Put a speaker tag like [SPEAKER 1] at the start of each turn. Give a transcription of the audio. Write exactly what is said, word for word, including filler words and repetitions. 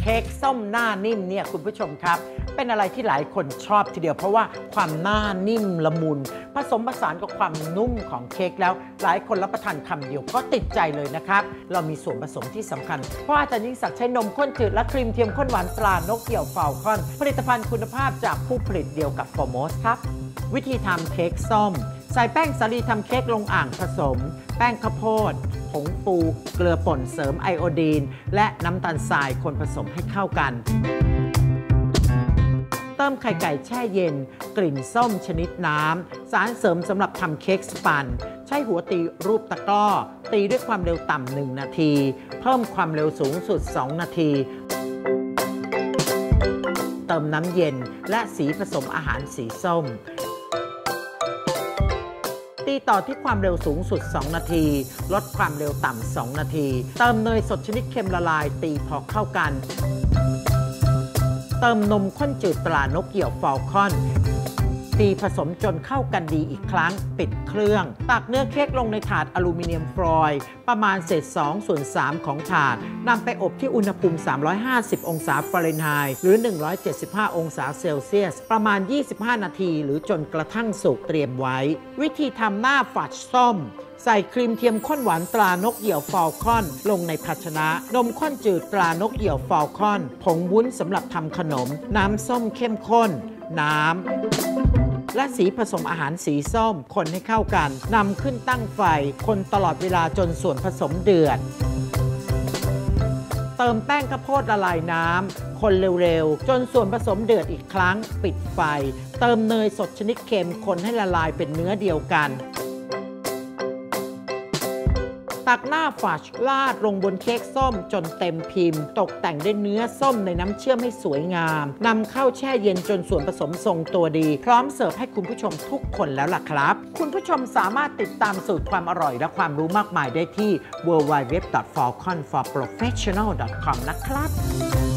[SPEAKER 1] เค้กส้มหน้านิ่มเนี่ยคุณผู้ชมครับเป็นอะไรที่หลายคนชอบทีเดียวเพราะว่าความหน้านิ่มละมุนผสมผสานกับความนุ่มของเค้กแล้วหลายคนรับประทานคำเดียวก็ติดใจเลยนะครับเรามีส่วนผสมที่สำคัญเพราะอาจารย์ยิ่งศักดิ์ใช้นมข้นจืดและครีมเทียมข้นหวานตรานกเกี่ยวฟาลคอนผลิตภัณฑ์คุณภาพจากผู้ผลิตเดียวกับโฟร์โมสครับวิธีทำเค้กส้มใส่แป้งสาลีทำเค้กลงอ่างผสมแป้งข้าวโพดผงฟูเกลือป่นเสริมไอโอดีนและน้ำตาลทรายคนผสมให้เข้ากันเติมไข่ไก่แช่เย็นกลิ่นส้มชนิดน้ำสารเสริมสำหรับทำเค้กสปันใช้หัวตีรูปตะกร้อตีด้วยความเร็วต่ำหนึ่งนาทีเพิ่มความเร็วสูงสุดสองนาทีเติมน้ำเย็นและสีผสมอาหารสีส้มตีต่อที่ความเร็วสูงสุดสองนาทีลดความเร็วต่ำสองนาทีเติมเนยสดชนิดเค็มละลายตีพอเข้ากันเติมนมข้นจืดตรานกเกี่ยวฟาลคอนตีผสมจนเข้ากันดีอีกครั้งปิดเครื่องตักเนื้อเค้กลงในถาดอลูมิเนียมฟอยล์ประมาณเศษสองส่วนสามของถาดนำไปอบที่อุณหภูมิสามร้อยห้าสิบองศาฟาเรนไฮต์หรือหนึ่งร้อยเจ็ดสิบห้าองศาเซลเซียสประมาณยี่สิบห้านาทีหรือจนกระทั่งสุกเตรียมไว้วิธีทำหน้าฝัดส้มใส่ครีมเทียมข้นหวานตรานกเหยี่ยวฟาลคอนลงในภาชนะนมข้นจืดตรานกเหยี่ยวฟาลคอนผงวุ้นสำหรับทำขนมน้ำส้มเข้มข้นน้ำและสีผสมอาหารสีส้มคนให้เข้ากันนำขึ้นตั้งไฟคนตลอดเวลาจนส่วนผสมเดือดเติมแป้งข้าวโพดละลายน้ำคนเร็วๆจนส่วนผสมเดือดอีกครั้งปิดไฟเติมเนยสดชนิดเค็มคนให้ละลายเป็นเนื้อเดียวกันตักหน้าฝัดราดลงบนเค้กส้มจนเต็มพิมพ์ตกแต่งด้วยเนื้อส้มในน้ำเชื่อมให้สวยงามนำเข้าแช่เย็นจนส่วนผสมทรงตัวดีพร้อมเสิร์ฟให้คุณผู้ชมทุกคนแล้วล่ะครับคุณผู้ชมสามารถติดตามสูตรความอร่อยและความรู้มากมายได้ที่ ดับเบิลยู ดับเบิลยู ดับเบิลยู ดอท ฟาลคอน ฟอร์ โปรเฟชชั่นแนล ดอท คอม นะครับ